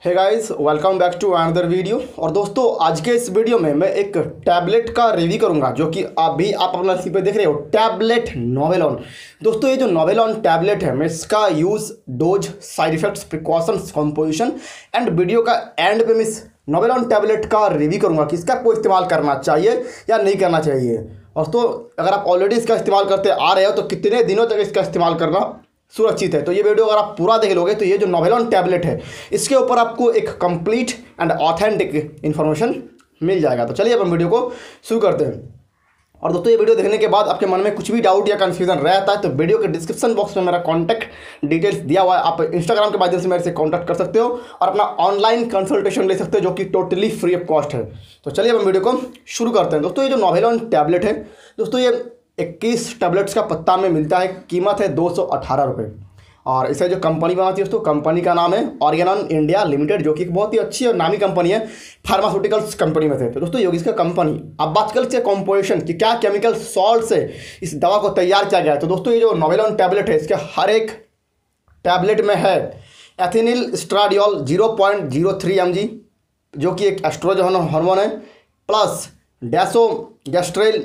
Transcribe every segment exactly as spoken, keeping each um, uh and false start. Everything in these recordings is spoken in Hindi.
Hey guys, welcome back to another video. और दोस्तों, आज के इस वीडियो में मैं एक टैबलेट का रिव्यू करूंगा जो कि अभी आप अपना स्क्रीन पे देख रहे हो, टैबलेट नोवेलॉन। दोस्तों, ये जो नोवेलॉन टैबलेट है, मैं इसका use, dose, side effects, precautions, composition and video का एंड पे मैं इस नोवेलॉन टैबलेट का रिव्यू करूंगा कि इसका आपको इस्तेमाल करना चाहिए या नहीं करना चाहिए। और तो अगर आप ऑलरेडी इसका इस्तेमाल करते आ रहे हो तो कितने दिनों तक इसका इस्तेमाल करना सुरक्षित है। तो ये वीडियो अगर आप पूरा देख लोगे तो ये जो नोवेलॉन टैबलेट है, इसके ऊपर आपको एक कंप्लीट एंड ऑथेंटिक इन्फॉर्मेशन मिल जाएगा। तो चलिए अपन वीडियो को शुरू करते हैं। और दोस्तों, ये वीडियो देखने के बाद आपके मन में कुछ भी डाउट या कन्फ्यूजन रहता है तो वीडियो के डिस्क्रिप्शन बॉक्स में मेरा कॉन्टैक्ट डिटेल्स दिया हुआ है। आप इंस्टाग्राम के माध्यम से मेरे से कॉन्टैक्ट कर सकते हो और अपना ऑनलाइन कंसल्टेशन ले सकते हो जो कि टोटली फ्री ऑफ कॉस्ट है। तो चलिए अपन वीडियो को शुरू करते हैं। दोस्तों, ये जो नोवेलॉन टैबलेट है, दोस्तों ये इक्कीस टैबलेट्स का पत्ता में मिलता है। कीमत है दो सौ अठारह रुपये। और इसे जो कंपनी बनाती है दोस्तों, कंपनी का नाम है ऑर्गेनॉन इंडिया लिमिटेड, जो कि एक बहुत ही अच्छी और नामी कंपनी है, फार्मास्यूटिकल्स कंपनी में से। तो दोस्तों, योगी इसका कंपनी। अब बात करते हैं कंपोजिशन की, क्या केमिकल सॉल्ट से इस दवा को तैयार किया गया है। तो दोस्तों, ये जो नोवेलॉन टैबलेट है, इसके हर एक टैबलेट में है ethinyl estradiol zero point zero three M G, जो कि एक एस्ट्रोजन हार्मोन है, plus desogestrel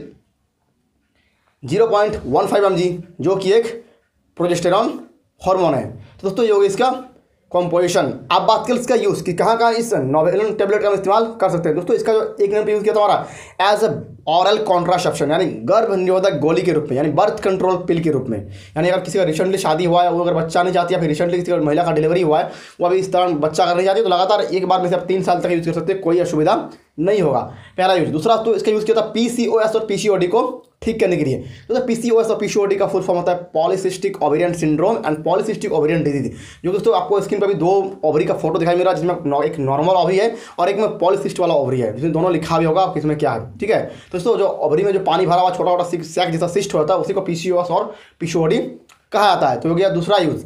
zero point one five M G, जो कि एक प्रोजेस्टेरॉन हार्मोन है। तो दोस्तों, ये होगी इसका कंपोजिशन। आप बात करें इसका यूज़ कि कहाँ कहाँ इस नोवेलॉन टैबलेट का हम इस्तेमाल कर सकते हैं। दोस्तों, इसका जो एक नंबर पे यूज़ किया था हमारा एज अ ऑरल कॉन्ट्रासेप्शन, यानी गर्भ निरोधक गोली के रूप में, यानी बर्थ कंट्रोल पिल के रूप में। यानी अगर किसी का रिसेंटली शादी हुआ है, वो अगर बच्चा नहीं चाहती, या फिर रिसेंटली किसी महिला का डिलीवरी हुआ है, वो अभी इस तरह बच्चा करने चाहती है, तो लगातार एक बार में से आप तीन साल तक यूज़ कर सकते हैं, कोई असुविधा नहीं होगा। पहला यूज़। दूसरा, तो इसका यूज़ किया था पीसीओएस और पीसीओडी को ठीक करने के लिए। तो पीसीओएस और पीसीओडी का फुल फॉर्म होता है polycystic ovarian syndrome and polycystic ovarian disease. जो दोस्तों, आपको स्क्रीन पर भी दो ओवरी का फोटो दिखाई मिल रहा है, जिसमें एक नॉर्मल ओवरी है और एक में पॉलीसिस्ट वाला ओवरी है, जिसमें दोनों लिखा भी होगा किसमें क्या है। ठीक है। तो दोस्तों, जो ओवरी में जो पानी भरा हुआ छोटा छोटा सैक जैसा सिस्ट होता है, उसी को पीसीओएस और पीसीओडी कहा जाता है। तो हो गया दूसरा यूज़।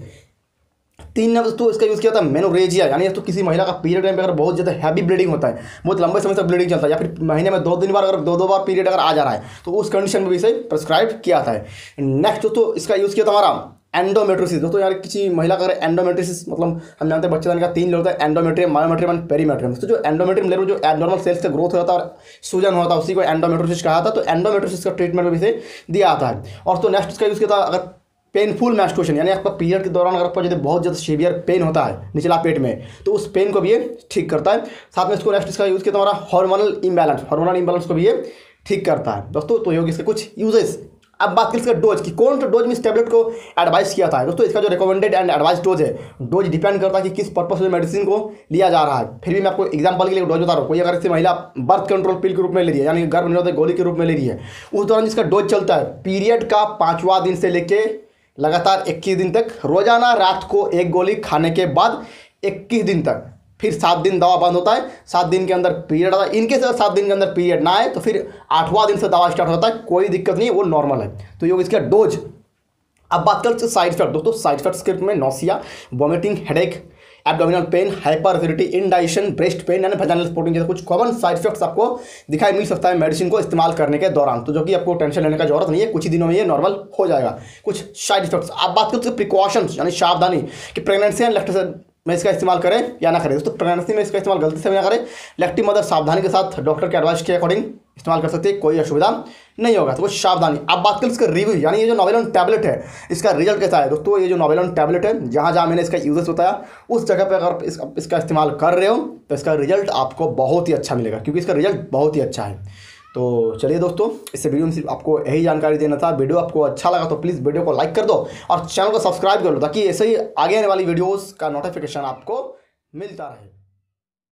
तीन नंबर दोस्तों, इसका यूज़ किया था मेनोरेजिया, यानी तो किसी महिला का पीरियड टाइम पे अगर बहुत ज़्यादा हैवी ब्लीडिंग होता है, बहुत लंबे समय तक ब्लीडिंग चलता है, या फिर महीने में दो दिन बार अगर दो दो बार पीरियड अगर आ जा रहा है, तो उस कंडीशन में भी इसे प्रिस्क्राइब किया था। नेक्स्ट दोस्तों, इसका यूज़ किया था हमारा एंडोमेट्रियोसिस। दोस्तों, यार किसी महिला का अगर एंडोमेट्रियोसिस, मतलब हम जानते हैं बच्चे का तीन लेवल होता है, एंडोमेट्रियम, मायोमेट्रियम एंड पेरीमेट्रियम। तो जो एंडोमेट्रियम लेवल जो एबनॉर्मल सेल्स का ग्रोथ होता है और सूजन होता है, उसी को एंडोमेट्रियोसिस कहा था। तो एंडोमेट्रियोसिस का ट्रीटमेंट में भी इसे दिया जाता है। और तो नेक्स्ट इसका यूज़ किया था अगर पेनफुल मेंस्ट्रुएशन, यानी आपका पीरियड के दौरान अगर आपको यदि बहुत ज़्यादा सीवियर पेन होता है निचला पेट में, तो उस पेन को भी ये ठीक करता है। साथ में इसको नेक्स्ट इसका यूज़ किया था हमारा हार्मोनल इम्बैलेंस, हार्मोनल इम्बैलेंस को भी ये ठीक करता है। दोस्तों, तो ये होगी इसके कुछ यूजेस। अब बात करें इसका डोज की, कौन सा डोज में इस टैबलेट को एडवाइस किया था। दोस्तों, इसका जो रिकमेंडेड एंड एडवाइस डोज है, डोज डिपेंड करता है कि किस पर्पस से मेडिसिन को लिया जा रहा है। फिर भी मैं आपको एग्जांपल के लिए डोज बता रहा हूँ। कोई अगर इसे महिला बर्थ कंट्रोल पिल के रूप में ले रही है, यानी गर्भ निरोधक गोली के रूप में ले रही है, उस दौरान इसका डोज चलता है पीरियड का पाँचवा दिन से लेके लगातार इक्कीस दिन तक, रोजाना रात को एक गोली खाने के बाद इक्कीस दिन तक, फिर सात दिन दवा बंद होता है, सात दिन के अंदर पीरियड आता है। इनके साथ सात दिन के अंदर पीरियड ना आए तो फिर आठवां दिन से दवा स्टार्ट होता है, कोई दिक्कत नहीं है, वो नॉर्मल है। तो ये इसका डोज। अब बात करते हैं साइड इफेक्ट। दोस्तों, साइड इफेक्ट्स के में nausea, vomiting, headache, abdominal pain, hyper acidity, indigestion, breast pain यानी वजाइनल स्पॉटिंग जैसे कुछ कॉमन साइड इफेक्ट्स आपको दिखाई मिल सकता है मेडिसिन को इस्तेमाल करने के दौरान। तो जो कि आपको टेंशन लेने का जरूरत नहीं है, कुछ ही दिनों में ये नॉर्मल हो जाएगा कुछ साइड इफेक्ट्स। आप बात करते हैं प्रिकॉशंस, यानी सावधानी, कि प्रेगनेंसी एंड लैक्टेशन में इसका इस्तेमाल करें या ना करें। दोस्तों, प्रेगनेंसी में इसका इस्तेमाल गलती से भी ना करें। लैक्टिव मदर सावधानी के साथ डॉक्टर के एडवाइस के अकॉर्डिंग इस्तेमाल कर सकते हैं, कोई असुविधा नहीं होगा। तो कुछ सावधानी। आप बात करें इसका रिव्यू, यानी ये जो नोवेलॉन टैबलेट है, इसका रिजल्ट कैसा है। दोस्तों, ये जो नोवेलॉन टैबलेट है, जहाँ जहाँ मैंने इसका यूजेस बताया, उस जगह पर अगर इस, इसका इस्तेमाल कर रहे हो तो इसका रिजल्ट आपको बहुत ही अच्छा मिलेगा, क्योंकि इसका रिजल्ट बहुत ही अच्छा है। तो चलिए दोस्तों, इस वीडियो में सिर्फ आपको यही जानकारी देना था। वीडियो आपको अच्छा लगा तो प्लीज़ वीडियो को लाइक कर दो और चैनल को सब्सक्राइब कर लो, ताकि ऐसे ही आगे आने वाली वीडियोज़ का नोटिफिकेशन आपको मिलता रहे।